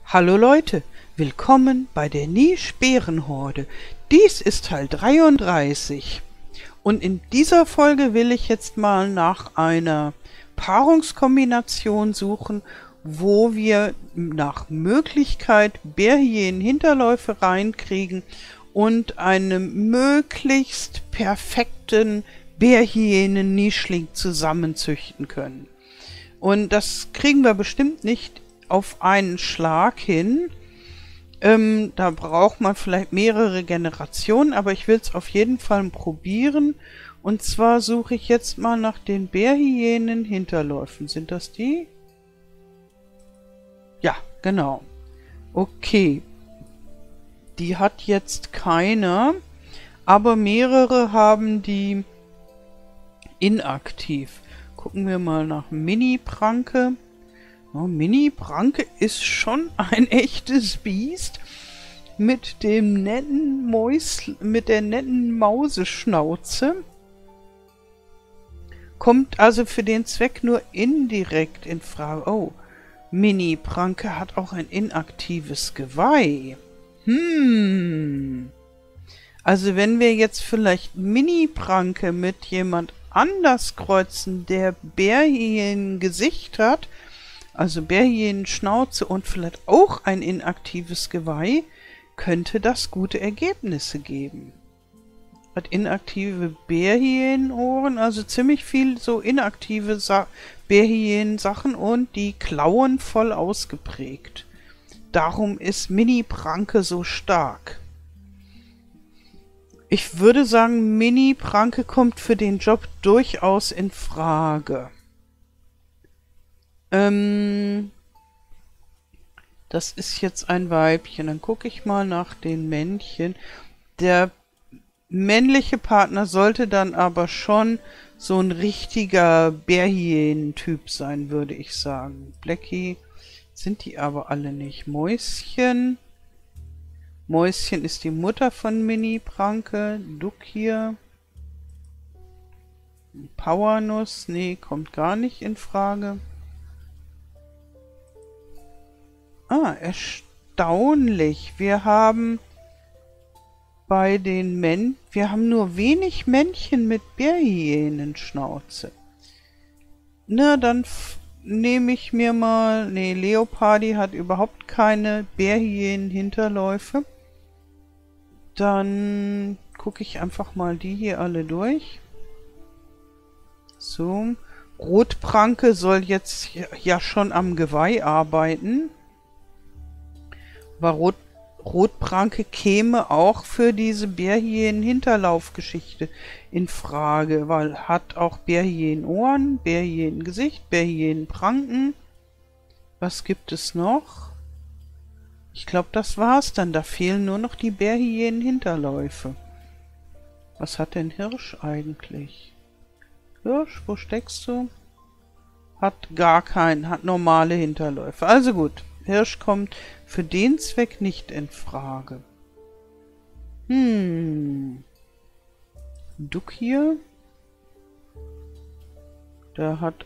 Hallo Leute, willkommen bei der Nisch-Bärenhorde. Dies ist Teil 33 und in dieser Folge will ich jetzt mal nach einer Paarungskombination suchen, wo wir nach Möglichkeit Bärhyänen-Hinterläufe reinkriegen und einen möglichst perfekten Bärhyänen-Nischling zusammenzüchten können. Und das kriegen wir bestimmt nicht auf einen Schlag hin. Da braucht man vielleicht mehrere Generationen, aber ich will es auf jeden Fall probieren. Und zwar suche ich jetzt mal nach den Bärhyänen-Hinterläufen. Sind das die? Ja, genau. Okay. Die hat jetzt keiner, aber mehrere haben die inaktiv. Gucken wir mal nach Mini-Pranke. Oh, Mini-Pranke ist schon ein echtes Biest mit dem netten mit der netten Mauseschnauze. Kommt also für den Zweck nur indirekt in Frage. Oh, Mini-Pranke hat auch ein inaktives Geweih. Also wenn wir jetzt vielleicht Mini-Pranke mit jemand anders kreuzen, der Bärhyänen-Gesicht hat, also Bärhyänen-Schnauze und vielleicht auch ein inaktives Geweih, könnte das gute Ergebnisse geben. Hat inaktive Bärhyänenohren, also ziemlich viel so inaktive Bärhyänen-Sachen und die Klauen voll ausgeprägt. Darum ist Mini-Pranke so stark. Ich würde sagen, Mini-Pranke kommt für den Job durchaus in Frage. Das ist jetzt ein Weibchen. Dann gucke ich mal nach den Männchen. Der männliche Partner sollte dann aber schon so ein richtiger Bärhyänen-Typ sein, würde ich sagen. Blackie sind die aber alle nicht. Mäuschen. Mäuschen ist die Mutter von Mini-Pranke. Duck hier. Powernuss. Nee, kommt gar nicht in Frage. Ah, erstaunlich. Wir haben bei den wir haben nur wenig Männchen mit Bärhyänenschnauze. Na, dann nehme ich mir mal... Nee, Leopardi hat überhaupt keine Bärhyänen-Hinterläufe. Dann gucke ich einfach mal die hier alle durch. So. Rotpranke soll jetzt ja schon am Geweih arbeiten. Aber Rotpranke käme auch für diese Bärhyänen-Hinterlaufgeschichte in Frage, weil hat auch Bärhyänenohren, Bärhyänengesicht, Bärhyänenpranken. Was gibt es noch? Ich glaube, das war's dann. Da fehlen nur noch die Bärhyänen-Hinterläufe. Was hat denn Hirsch eigentlich? Hirsch, wo steckst du? Hat gar keinen, hat normale Hinterläufe. Also gut. Hirsch kommt für den Zweck nicht in Frage. Duck hier. Der hat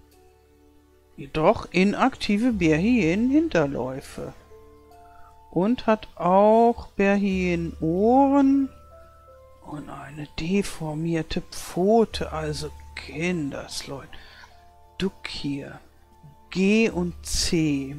doch inaktive Bärhyänen-Hinterläufe. Und hat auch Bärhyänenohren und eine deformierte Pfote. Also Kindersleut. Duck hier. G und C.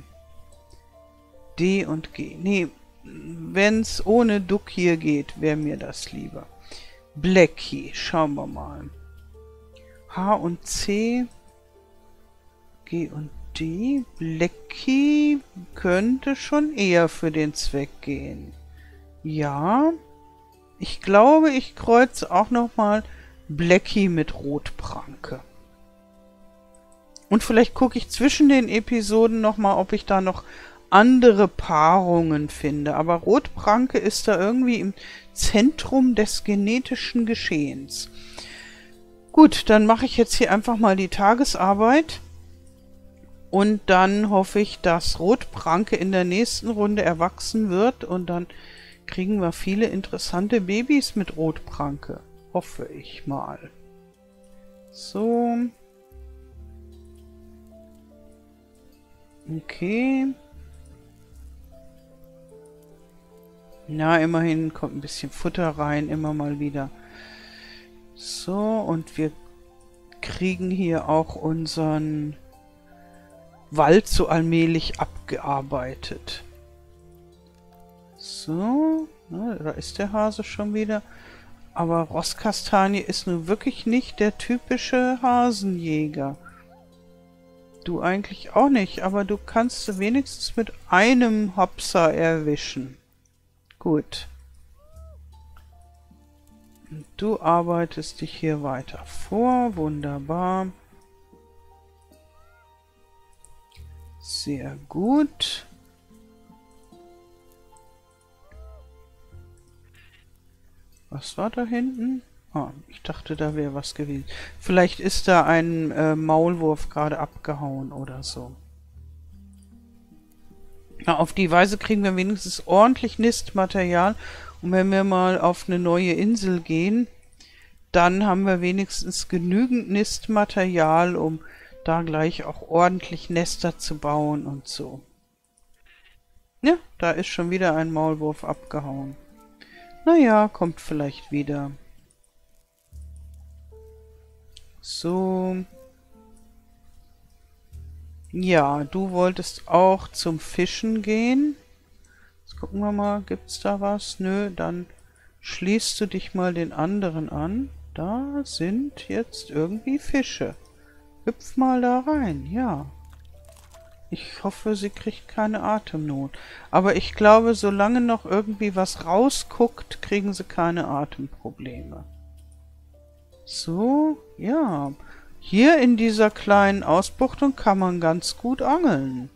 D und G. Nee, wenn's ohne Duck hier geht, wäre mir das lieber. Blackie, schauen wir mal. H und C. G und D. Blackie könnte schon eher für den Zweck gehen. Ja. Ich glaube, ich kreuze auch nochmal Blackie mit Rotpranke. Und vielleicht gucke ich zwischen den Episoden nochmal, ob ich da noch andere Paarungen finde. Aber Rotpranke ist da irgendwie im Zentrum des genetischen Geschehens. Gut, dann mache ich jetzt hier einfach mal die Tagesarbeit. Und dann hoffe ich, dass Rotpranke in der nächsten Runde erwachsen wird. Und dann kriegen wir viele interessante Babys mit Rotpranke. Hoffe ich mal. So. Okay. Na, immerhin kommt ein bisschen Futter rein, immer mal wieder. So, und wir kriegen hier auch unseren Wald so allmählich abgearbeitet. So, na, da ist der Hase schon wieder. Aber Rosskastanie ist nun wirklich nicht der typische Hasenjäger. Du eigentlich auch nicht, aber du kannst sie wenigstens mit einem Hopser erwischen. Gut. Und du arbeitest dich hier weiter vor. Wunderbar. Sehr gut. Was war da hinten? Ah, ich dachte, da wäre was gewesen. Vielleicht ist da ein Maulwurf gerade abgehauen oder so. Na, auf die Weise kriegen wir wenigstens ordentlich Nistmaterial. Und wenn wir mal auf eine neue Insel gehen, dann haben wir wenigstens genügend Nistmaterial, um da gleich auch ordentlich Nester zu bauen und so. Ja, da ist schon wieder ein Maulwurf abgehauen. Naja, kommt vielleicht wieder. So. Ja, du wolltest auch zum Fischen gehen. Jetzt gucken wir mal, gibt's da was? Nö, dann schließt du dich mal den anderen an. Da sind jetzt irgendwie Fische. Hüpf mal da rein, ja. Ich hoffe, sie kriegt keine Atemnot. Aber ich glaube, solange noch irgendwie was rausguckt, kriegen sie keine Atemprobleme. So, ja. Hier in dieser kleinen Ausbuchtung kann man ganz gut angeln.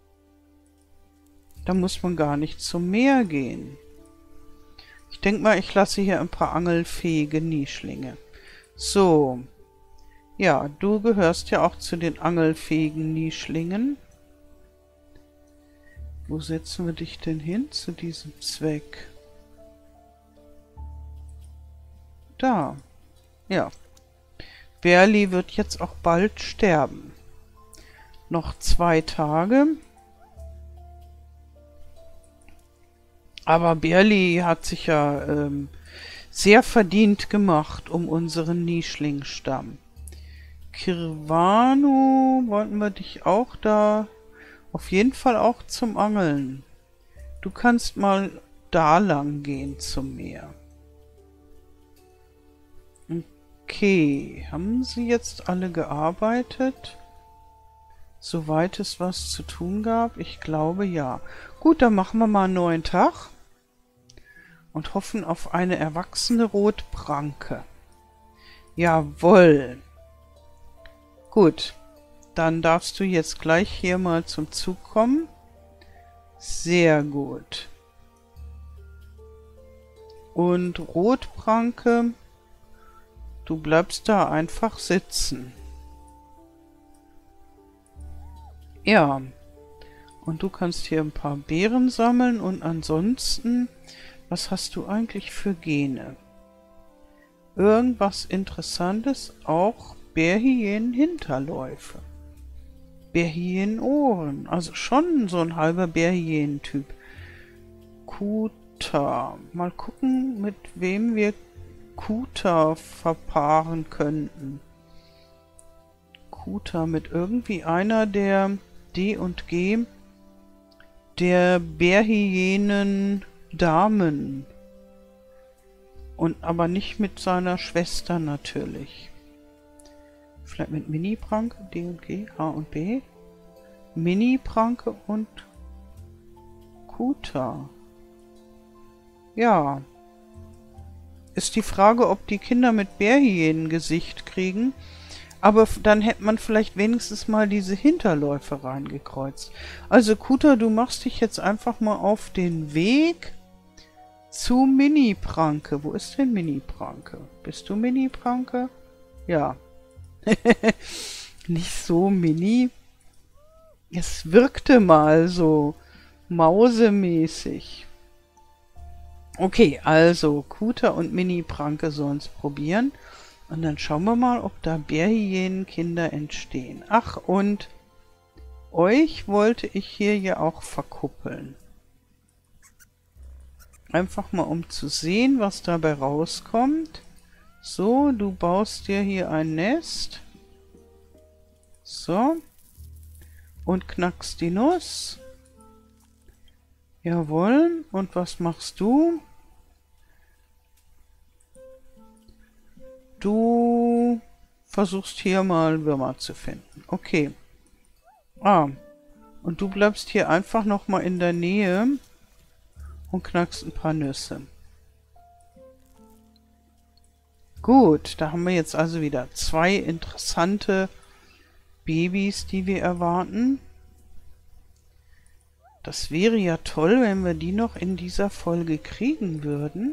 Da muss man gar nicht zum Meer gehen. Ich denke mal, ich lasse hier ein paar angelfähige Nischlinge. So. Ja, du gehörst ja auch zu den angelfähigen Nischlingen. Wo setzen wir dich denn hin zu diesem Zweck? Da. Ja. Berli wird jetzt auch bald sterben. Noch 2 Tage. Aber Berli hat sich ja sehr verdient gemacht um unseren Nischlingstamm. Kirvanu, wollten wir dich auch da auf jeden Fall auch zum Angeln. Du kannst mal da lang gehen zum Meer. Okay, haben sie jetzt alle gearbeitet? Soweit es was zu tun gab? Ich glaube ja. Gut, dann machen wir mal einen neuen Tag und hoffen auf eine erwachsene Rotpranke. Jawohl. Gut, dann darfst du jetzt gleich hier mal zum Zug kommen. Sehr gut. Und Rotpranke, du bleibst da einfach sitzen. Ja, und du kannst hier ein paar Beeren sammeln und ansonsten, was hast du eigentlich für Gene? Irgendwas Interessantes, auch Bärhyänen-Hinterläufe. Bärhyänen-Ohren, also schon so ein halber Bärhyänen-Typ. Kuta, mal gucken, mit wem wir Kuta verpaaren könnten. Kuta mit irgendwie einer der D und G der Bärhyänen-Damen. Und aber nicht mit seiner Schwester natürlich. Vielleicht mit Mini-Pranke, D und G, H und B. Mini-Pranke und Kuta. Ja. Ist die Frage, ob die Kinder mit Bärhyänen-Gesicht kriegen. Aber dann hätte man vielleicht wenigstens mal diese Hinterläufe reingekreuzt. Also Kuta, du machst dich jetzt einfach mal auf den Weg zu Mini-Pranke. Wo ist denn Mini-Pranke? Bist du Mini-Pranke? Ja. Nicht so mini. Es wirkte mal so mausemäßig. Okay, also Kuta und Mini-Pranke sollen es probieren. Und dann schauen wir mal, ob da Bärhyänenkinder entstehen. Ach, und euch wollte ich hier ja auch verkuppeln. Einfach mal um zu sehen, was dabei rauskommt. So, du baust dir hier ein Nest. So. Und knackst die Nuss. Jawohl. Und was machst du? Du versuchst hier mal Würmer zu finden. Okay. Ah. Und du bleibst hier einfach nochmal in der Nähe und knackst ein paar Nüsse. Gut, da haben wir jetzt also wieder 2 interessante Babys, die wir erwarten. Das wäre ja toll, wenn wir die noch in dieser Folge kriegen würden.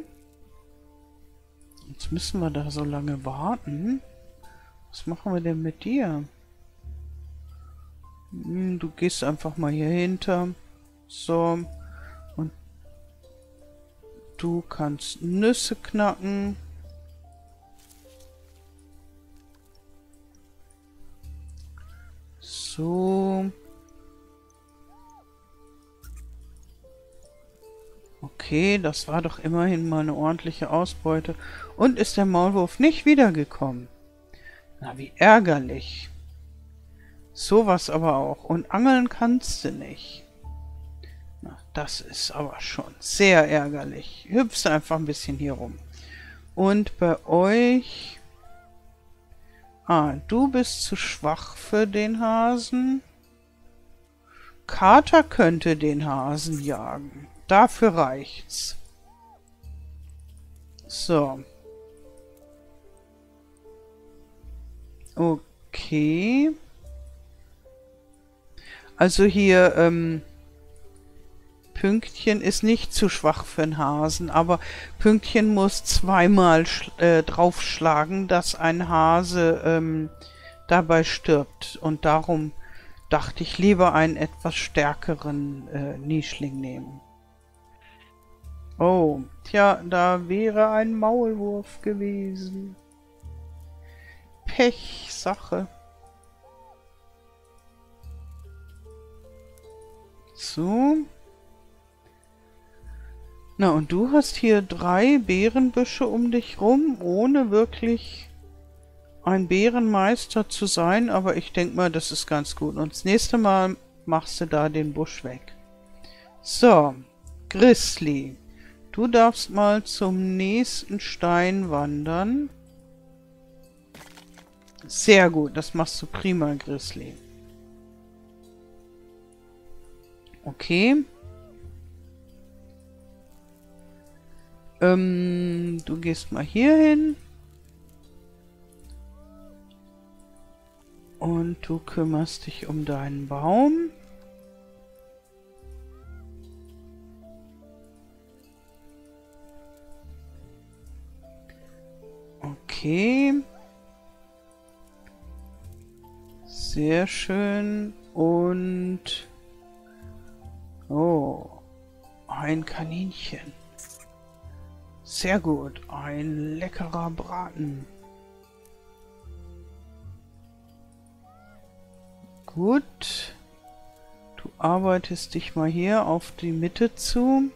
Jetzt müssen wir da so lange warten. Was machen wir denn mit dir? Du gehst einfach mal hier hinter. So. Und du kannst Nüsse knacken. So. Okay, das war doch immerhin mal eine ordentliche Ausbeute. Und ist der Maulwurf nicht wiedergekommen? Na, wie ärgerlich. Sowas aber auch. Und angeln kannst du nicht. Na, das ist aber schon sehr ärgerlich. Hüpfst einfach ein bisschen hier rum. Und bei euch... Ah, du bist zu schwach für den Hasen. Kater könnte den Hasen jagen. Dafür reicht's. So. Okay. Also hier, Pünktchen ist nicht zu schwach für einen Hasen, aber Pünktchen muss zweimal draufschlagen, dass ein Hase dabei stirbt. Und darum dachte ich, lieber einen etwas stärkeren Nischling nehmen. Oh, tja, da wäre ein Maulwurf gewesen. Pechsache. So. Na, und du hast hier 3 Beerenbüsche um dich rum, ohne wirklich ein Beerenmeister zu sein, aber ich denke mal, das ist ganz gut. Und das nächste Mal machst du da den Busch weg. So, Grizzly. Du darfst mal zum nächsten Stein wandern. Sehr gut, das machst du prima, Grizzly. Okay. Du gehst mal hier hin. Und du kümmerst dich um deinen Baum. Okay. Sehr schön. Und... Oh. Ein Kaninchen. Sehr gut. Ein leckerer Braten. Gut. Du arbeitest dich mal hier auf die Mitte zu.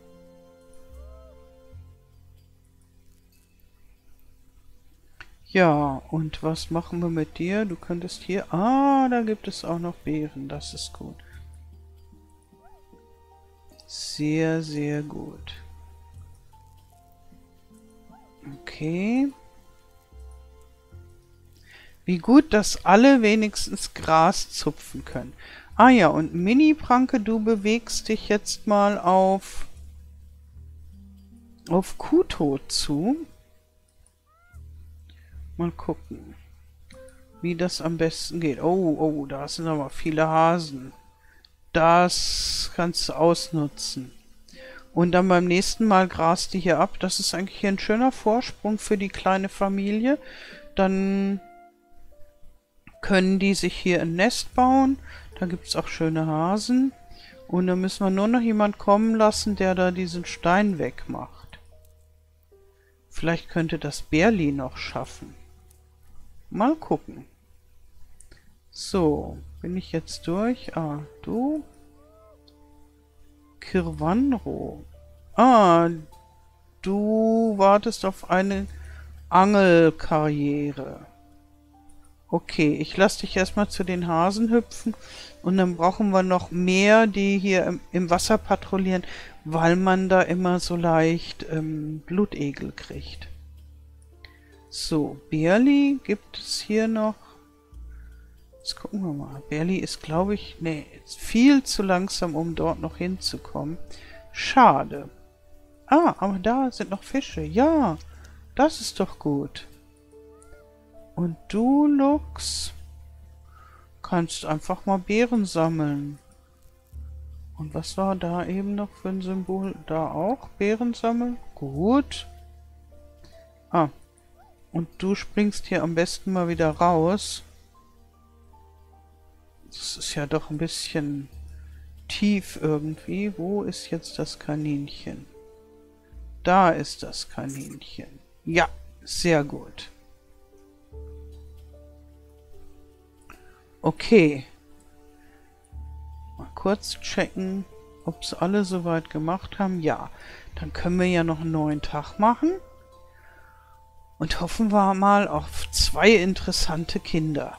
Ja, und was machen wir mit dir? Du könntest hier... Ah, da gibt es auch noch Beeren. Das ist gut. Sehr, sehr gut. Okay. Wie gut, dass alle wenigstens Gras zupfen können. Ah ja, und Mini-Pranke, du bewegst dich jetzt mal auf Kuhtod zu. Mal gucken, wie das am besten geht. Oh, oh, da sind aber viele Hasen. Das kannst du ausnutzen. Und dann beim nächsten Mal grast die hier ab. Das ist eigentlich hier ein schöner Vorsprung für die kleine Familie. Dann können die sich hier ein Nest bauen. Da gibt es auch schöne Hasen. Und dann müssen wir nur noch jemand kommen lassen, der da diesen Stein wegmacht. Vielleicht könnte das Bärli noch schaffen. Mal gucken. So, bin ich jetzt durch? Ah, du. Kirwanro. Ah, du wartest auf eine Angelkarriere. Okay, ich lasse dich erstmal zu den Hasen hüpfen und dann brauchen wir noch mehr, die hier im Wasser patrouillieren, weil man da immer so leicht Blutegel kriegt. So, Berli gibt es hier noch. Jetzt gucken wir mal. Berli ist, glaube ich, nee, ist viel zu langsam, um dort noch hinzukommen. Schade. Ah, aber da sind noch Fische. Ja, das ist doch gut. Und du, Lux, kannst einfach mal Beeren sammeln. Und was war da eben noch für ein Symbol? Da auch Beeren sammeln? Gut. Ah, und du springst hier am besten mal wieder raus. Das ist ja doch ein bisschen tief irgendwie. Wo ist jetzt das Kaninchen? Da ist das Kaninchen. Ja, sehr gut. Okay. Mal kurz checken, ob es alle soweit gemacht haben. Ja, dann können wir ja noch einen neuen Tag machen. Und hoffen wir mal auf 2 interessante Kinder.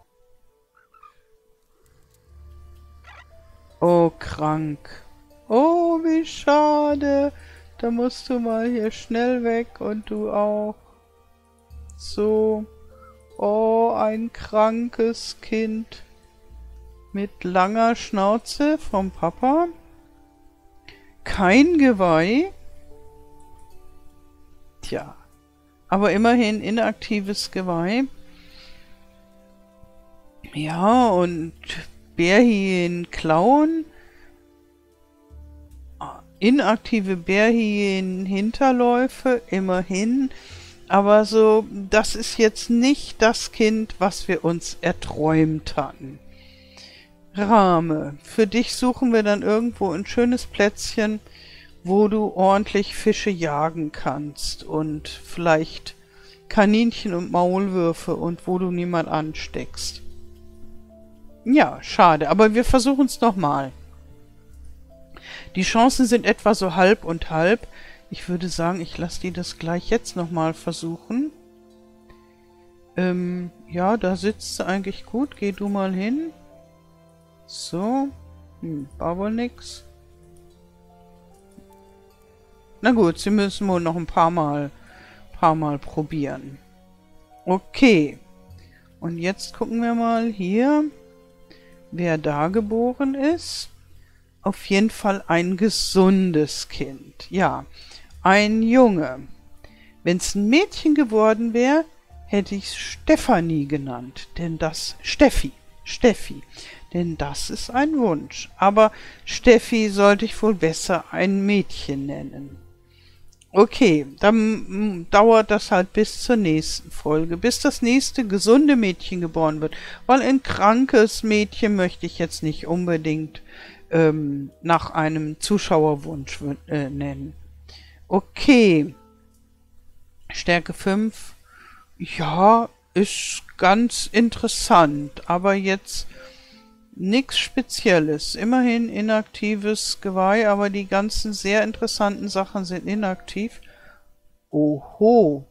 Oh, krank. Oh, wie schade. Da musst du mal hier schnell weg und du auch. So. Oh, ein krankes Kind. Mit langer Schnauze vom Papa. Kein Geweih. Tja. Aber immerhin inaktives Geweih. Ja, und Bärhyänen-Klauen. Inaktive Bärhyänen-Hinterläufe, immerhin. Aber so, das ist jetzt nicht das Kind, was wir uns erträumt hatten. Rame, für dich suchen wir dann irgendwo ein schönes Plätzchen, wo du ordentlich Fische jagen kannst und vielleicht Kaninchen und Maulwürfe und wo du niemand ansteckst. Ja, schade, aber wir versuchen es nochmal. Die Chancen sind etwa so halb und halb. Ich würde sagen, ich lasse die das gleich jetzt nochmal versuchen. Ja, da sitzt sie eigentlich gut. Geh du mal hin. So. War wohl nix. Na gut, sie müssen wohl noch ein paar Mal probieren. Okay. Und jetzt gucken wir mal hier, wer da geboren ist. Auf jeden Fall ein gesundes Kind. Ja, ein Junge. Wenn es ein Mädchen geworden wäre, hätte ich es Stefanie genannt. Denn das... Steffi. Denn das ist ein Wunsch. Aber Steffi sollte ich wohl besser ein Mädchen nennen. Okay, dann dauert das halt bis zur nächsten Folge, bis das nächste gesunde Mädchen geboren wird. Weil ein krankes Mädchen möchte ich jetzt nicht unbedingt nach einem Zuschauerwunsch nennen. Okay. Stärke 5. Ja, ist ganz interessant, aber jetzt nichts Spezielles. Immerhin inaktives Geweih, aber die ganzen sehr interessanten Sachen sind inaktiv. Oho.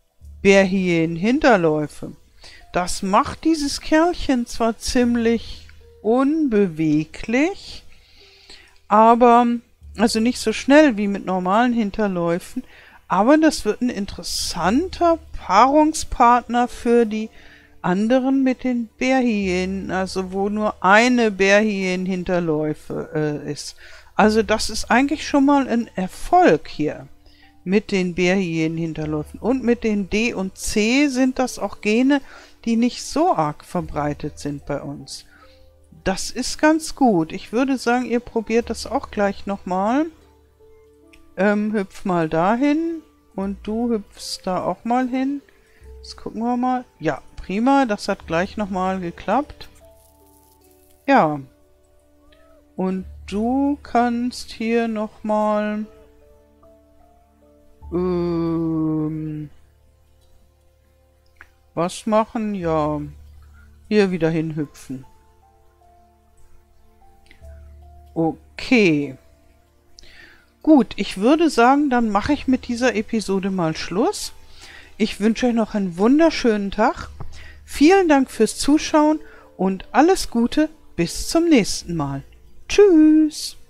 Bärhyänen-Hinterläufe. Das macht dieses Kerlchen zwar ziemlich unbeweglich, aber, also nicht so schnell wie mit normalen Hinterläufen, aber das wird ein interessanter Paarungspartner für die anderen mit den Bärhyänen, also wo nur eine Bärhyänen-Hinterläufe ist. Also das ist eigentlich schon mal ein Erfolg hier mit den Bärhyänen-Hinterläufen. Und mit den D und C sind das auch Gene, die nicht so arg verbreitet sind bei uns. Das ist ganz gut. Ich würde sagen, ihr probiert das auch gleich nochmal. Hüpf mal dahin und du hüpfst da auch mal hin. Jetzt gucken wir mal. Ja, prima. Das hat gleich nochmal geklappt. Ja. Und du kannst hier nochmal... was machen? Ja, hier wieder hinhüpfen. Okay. Gut, ich würde sagen, dann mache ich mit dieser Episode mal Schluss. Ich wünsche euch noch einen wunderschönen Tag. Vielen Dank fürs Zuschauen und alles Gute, bis zum nächsten Mal. Tschüss!